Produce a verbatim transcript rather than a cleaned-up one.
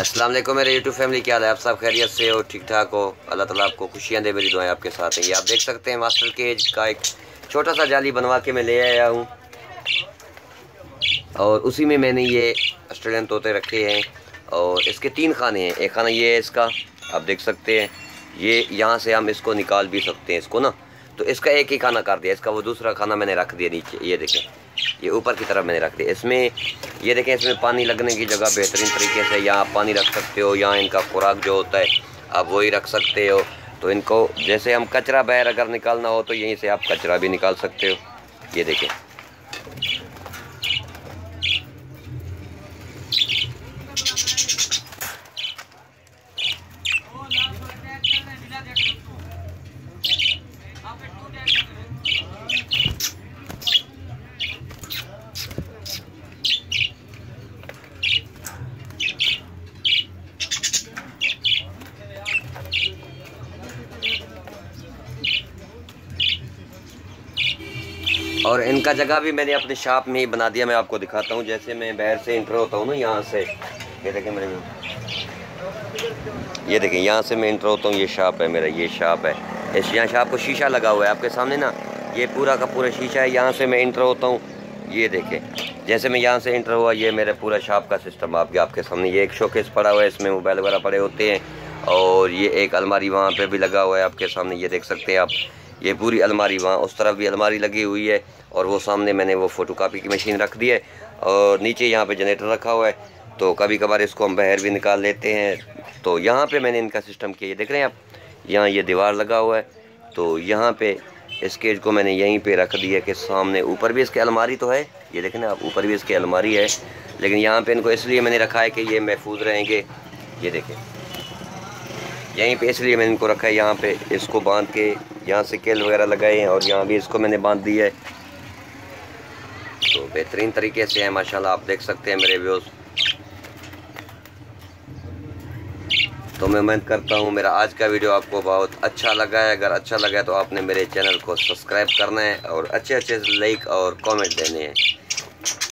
अस्सलाम वालेकुम मेरे यूट्यूब फैमिली, क्या हाल है? आप सब खैरियत से हो, ठीक ठाक हो? अल्लाह ताला आपको खुशियाँ दे, मेरी दुआएं आपके साथ हैं। ये आप देख सकते हैं मास्टर केज का एक छोटा सा जाली बनवा के मैं ले आया हूँ और उसी में मैंने ये ऑस्ट्रेलियन तोते रखे हैं। और इसके तीन खाने हैं। एक खाना ये है इसका, आप देख सकते हैं। ये यहाँ से हम इसको निकाल भी सकते हैं इसको ना, तो इसका एक ही खाना कर दिया। इसका वो दूसरा खाना मैंने रख दिया नीचे, ये देखें, ये ऊपर की तरफ मैंने रख दिया। इसमें ये देखें, इसमें पानी लगने की जगह बेहतरीन तरीके से यहाँ आप पानी रख सकते हो। यहाँ इनका खुराक जो होता है आप वही रख सकते हो। तो इनको जैसे हम कचरा बाहर अगर निकालना हो तो यहीं से आप कचरा भी निकाल सकते हो। ये देखें, और इनका जगह भी मैंने अपने शॉप में ही बना दिया। मैं आपको दिखाता हूँ। जैसे मैं बाहर से इंटर होता हूँ ना, यहाँ से, ये देखें मेरे, ये देखें यहाँ से मैं इंटर होता हूँ। ये शॉप है मेरा, ये शॉप है। इस यहाँ शॉप को शीशा लगा हुआ है आपके सामने ना, ये पूरा का पूरा शीशा है। यहाँ से मैं इंटर होता हूँ, ये देखें, जैसे मैं यहाँ से इंटर हुआ, ये मेरे पूरा शॉप का सिस्टम आपके आपके सामने। ये एक शोकेस पड़ा हुआ है, इसमें मोबाइल वगैरह पड़े होते हैं। और ये एक अलमारी वहाँ पे भी लगा हुआ है आपके सामने, ये देख सकते हैं आप। ये पूरी अलमारी, वहाँ उस तरफ भी अलमारी लगी हुई है। और वो सामने मैंने वो फ़ोटोकॉपी की मशीन रख दी है। और नीचे यहाँ पे जनरेटर रखा हुआ है, तो कभी कभार इसको हम बाहर भी निकाल लेते हैं। तो यहाँ पे मैंने इनका सिस्टम किया, ये देख रहे हैं आप, यहाँ ये दीवार लगा हुआ है। तो यहाँ पे इस केज को मैंने यहीं पे रख दिया कि सामने, ऊपर भी इसके अलमारी तो है, ये देखें ना आप, ऊपर भी इसकी अलमारी है। लेकिन यहाँ पे इनको इसलिए मैंने रखा है कि ये महफूज रहेंगे। ये देखें, यहीं पे इसलिए मैंने इनको रखा है। यहाँ पे इसको बांध के यहाँ से केल वगैरह लगाए हैं, और यहाँ भी इसको मैंने बांध दिया है। तो बेहतरीन तरीके से है माशाल्लाह, आप देख सकते हैं मेरे व्यूज़। तो मैं उम्मीद करता हूँ मेरा आज का वीडियो आपको बहुत अच्छा लगा है। अगर अच्छा लगा है तो आपने मेरे चैनल को सब्सक्राइब करना है और अच्छे अच्छे लाइक और कमेंट देने हैं।